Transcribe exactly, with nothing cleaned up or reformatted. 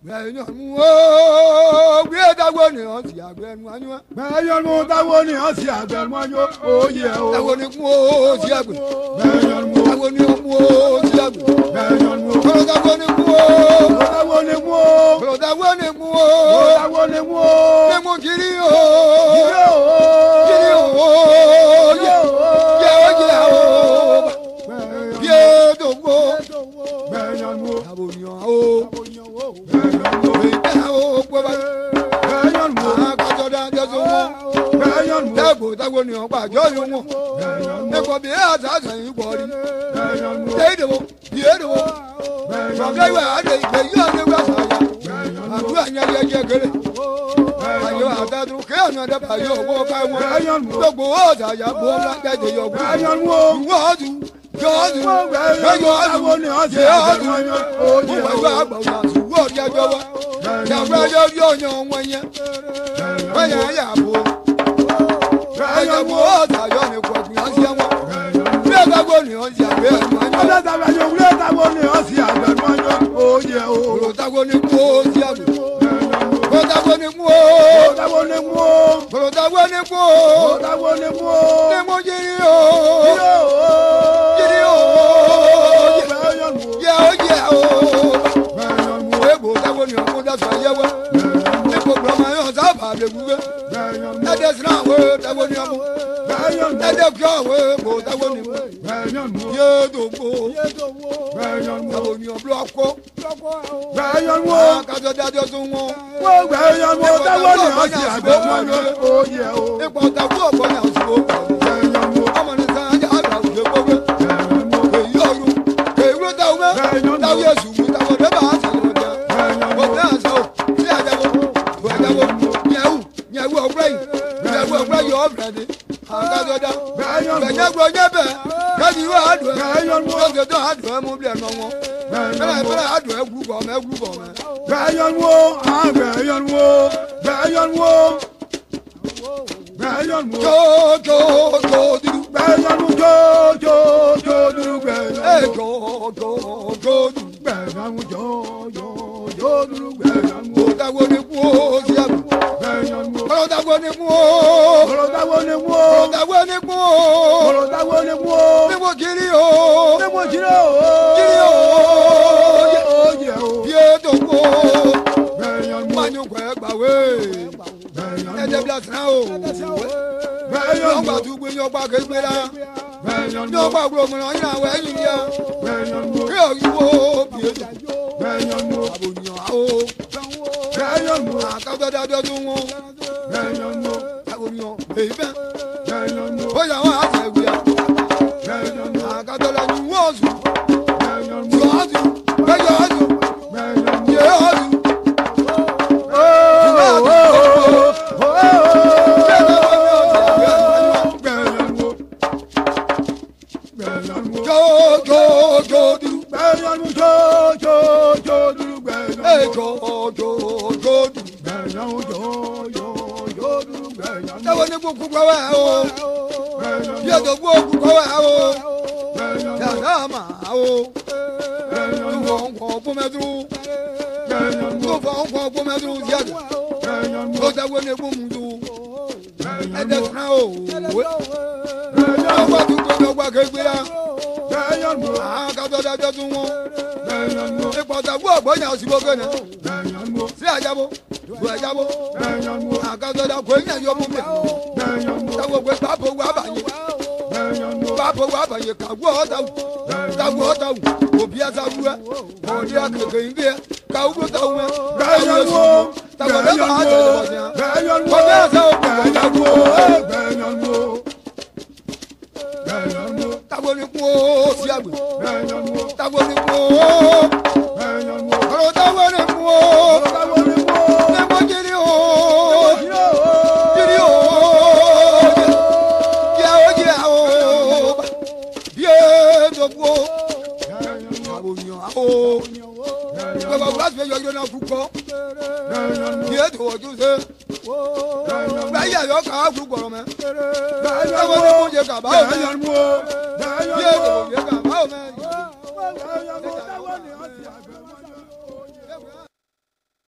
Bẹ́ẹ̀yàn mú o, bí ẹ dáwọ́ ni wọ́n ti àgbẹ̀ nu ayọ́. Bẹ́ẹ̀yàn mú dáwọ́ ni wọ́n ti àgbẹ̀ nu ayọ́. Oyè o. Dáwọ́ ni mú o ti àgbẹ̀. Bẹ́ẹ̀yàn mú. Dáwọ́ ni mú o ti àgbẹ̀. Bẹ́ẹ̀yàn mú. Kọ́lọ́ dáwọ́ ni mú o. Dáwọ́ ni mú o. Kọ́lọ́ dáwọ́ ni mú o. Dáwọ́ ni mú o. Ní mo kiri o. Kiri o. Kiri o. Yẹ o jẹ o. Bí ẹ dògbò. Bẹ́ẹ̀yàn mú. Dáwọ́ ni o. Dẹ́gbò dágbò ni ọ̀pá àjọ yóò wọ̀n. Ẹ̀kọ́ bí ẹ̀ àti àṣà yìí pọ̀ rí. Ṣé ìdìbò bí ìdìbò? Bàbá ìwé àdé ìgbé yóò ní wá sàyà. Àdúrà yẹn yẹ jẹ kéré. Àyọ̀ àtàdúró kí ọ̀nà dẹ́pà yóò wọ́ ká wọn. Gbogbo ọ̀sà yà bọ́ ńlá jáde yọ̀ gbọ́. Ìwọ́ ọ̀dù yọ̀ọ́dù yọ̀ọ́dù yọ̀ọ́dù. Mo wà wá àgbàwọ̀ àtúwọ̀ ọ̀dí ẹjọ́ wa. Yàgbẹ́ yóò yọ̀ yàn wọ́n yẹn. Wọ́n yà á yà bọ̀. Ẹ̀yẹ̀ wo ọ̀tà yọ ní kọ̀ọ̀kùn yọ̀ sí ẹ̀wọ̀n. Bí ẹ̀ka wo ni ọ̀ sí àgbẹ̀ ẹ̀nu ayọ̀. Ọlọ́dà bá yọ wúlé táwo ni ọ̀ sí àgbẹ̀ ẹ̀nu ayọ̀. Oyè o. Kòlòtàwo ni kú ó sí àgbẹ̀. Kòlòtàwo ni kú ó. Kòlòtàwo ni kú ó. Kòlòtàwo ni kú ó. Kòlòtàwo ni kú ó. Ní mo jírí o. Jírí o. Jírí o. Yẹ o yẹ o. Egbò táwo ni ọkọ̀ dàtọ̀ ayẹwẹ́. Egbò gbọ̀mọ̀ yọ̀ sábà lè wúwẹ́. Ẹ̀dẹ̀ sinna wo táwo ni ọmọ. Ẹ̀dẹ̀ kí ọ̀wé kò táwo ni mú. Yé dògbò. Táwo ni ọ̀bùrọ̀ ọkọ̀. Kájọ dájọ́ tún wọn. Bẹ́ẹ̀yàn mú táwo ni ọ̀ sí àgbẹ̀ ẹ̀nu ayọ̀. Oyè o. Ipò táwo ọ̀gbọ́n ni àwùjọ kọ̀. Ọmọ ní sáájà àgbà àwùjọ gbogbo. Èyí ọ̀run. Èyí ló táwo mẹ́. Táwo yẹ sùn mú táwo débà á sàlọ̀ jẹ. Òfin àṣà ò sí àjẹwò. Àjẹwò yẹ̀wù yẹ̀wù ọ̀gbẹ́ yìí. Yẹ̀wù ọ̀gbẹ́ yìí ọ̀bẹ̀rẹ̀ ni. Àgàdọ̀dà. Bẹ̀yẹ̀ gbọ́ yẹ bẹ̀. Kẹ́ni ìwé àdùn ẹ̀. Lọ́sẹ̀ tó àdùn ẹ̀ mú bí ẹ̀ nọ wọn. Bẹ́ẹ̀ bẹ́ẹ̀ àdùn ẹ̀ gbú bọ̀ mẹ́ gbú bọ̀ mẹ́. Bẹ́ẹ̀yàn wo, bẹ́ẹ̀yàn wo, bẹ́ẹ̀yàn wo, bẹ́ẹ̀yàn wo. Jó jó jó dúdú. Bẹ́ẹ̀yàn wo jó jó jó dúdú bẹ́ẹ̀yàn wo. Ẹ jó jó jó dúdú. Bẹ́ẹ̀yàn wo jó jó jó dúdú bẹ́ẹ̀yàn wo. Kòlòtàwo ni kú ó sí àgbẹ̀. Bẹ́ẹ̀yàn wo. Kòlòtàwo ni kú ó. Kòlòtàwo ni kú ó. Kòlòtàwo ni kú ó. Kòlòtàwo ni kú ó. Ní mo kiri o. Ní mo kiri o. Kiri o. Oyè o. Yé dògbò. Bẹ́ẹ̀yàn wo. Mányùkọ̀ ẹ̀ gbàwé. Ẹ̀jẹ̀ bí a sàn o. Bẹ́ẹ̀yàn wo. Yọ̀gbà tún gbé yọ̀gbà kégbé la. Bẹ́ẹ̀yàn wo. Yọ̀gbà gbòmìnà yín àwọn ẹ̀yìn yá. Bẹ́ẹ̀yàn wo. Kí òyìnbó bí èjì. Bẹ́ẹ̀yàn wo. Àbòyàn àwò. Bẹ́ẹ̀yàn wo. Àkàtọ̀dájọ́ tún wọn. Bẹ́ẹ̀yàn wo. Àbòyàn èyí bẹ́ẹ̀. Bẹ́ẹ̀yàn wo. Ó yà wọ́n àṣẹ ìwé à. Bẹ́ẹ̀yàn wo. Àkàtọ̀dá ni wọ́n sùn. Bẹ́ẹ̀yàn wo. Yọ̀ọ́dù. Bẹ́yọ̀ọ́dù. Bẹ́ẹ̀yàn wo. Yẹ̀ọ́dù. Jó jó jó dúdú. Bẹ́ẹ̀yàn wo jó jó jó dúdú bẹ́ẹ̀yàn wo. Ẹ jó jó jó dúdú. Bẹ́ẹ̀yàn wo jó jó jó dúdú bẹ́ẹ̀yàn wo. Táwo ní kúkú kọ́wé o. Bẹ́ẹ̀yàn Bí wo. ètò kúkú kọ́wé o. Bẹ́ẹ̀yàn wo. Yàrá mà o. Bẹ́ẹ̀yàn wo. Tufọ̀ nkọ̀ gbọ́mẹ́dúró. Bẹ́ẹ̀yàn wo. Tufọ̀ nkọ̀ gbọ́mẹ́dúró yàgà. Bẹ́ẹ̀yàn wo. Tó táwo ní kú mu dú. Ẹ̀dẹ̀ sinna o. Bẹ́ẹ̀yàn wo. Yọ̀gbà tún gbé yọ̀gbà kégbé la. Bẹ́ẹ̀yàn wo. Àkàtọ̀dájọ́ tún wọn. Bẹ́ẹ̀yàn wo. Ipò táwo ọ̀gbọ́n yà sí gbogbo náà. Bẹ́ẹ̀yàn wo. Sí àjàbọ̀. Bù àjàbọ̀. Bẹ́ẹ̀yàn wo. Àkàtọ̀dá kò ní ẹ̀yọ́ mú mi. Bẹ́ẹ̀yàn wo. Táwo gbé pápó wà bàyè. Bẹ́ẹ̀yàn wo. Pápó wà bàyè kàwé ọ̀tàwù. Táwo ọ̀tàwù. Òbí àtàwù ẹ̀. Òdi àkèké ń gbé ẹ̀. Kàwé ọ̀tàwù ẹ̀. Bẹ́ẹ̀yàn wo. Táwo dẹ́gbà á tẹ̀lé wọ̀ sí ẹ̀. Bẹ́ẹ̀yàn wo. Òbí àtàwù. Bẹ́ẹ̀yàn wo. Bẹ́ẹ̀yàn wo. Bẹ́ẹ̀yàn wo. Táwo ní kú ó sí àgbẹ̀. Bẹ́ẹ̀yàn wo. Táwo ní kú ó. Bẹ́ẹ̀yàn wo. Ọ̀rọ̀ táwo ní kú ó. Táwo ni kú ó. Ní mo jírí o. Jírí o. Jírí o. Yẹ o jẹ o. Yé dògbò. Àbòyàn àwò. Bàbá wúlá ti fẹ́ yọ yọ̀nà kúkọ́. Yé tó ojú ṣe. Báyà yọ ká kú gbọ̀rọ̀ mẹ́. Táwo ní kú jẹ kàbá o mẹ́. Bẹ́ẹ̀yàn wo. Yé tó yẹ kàbá o mẹ́. Bẹ́ẹ̀yàn wo. Táwo ni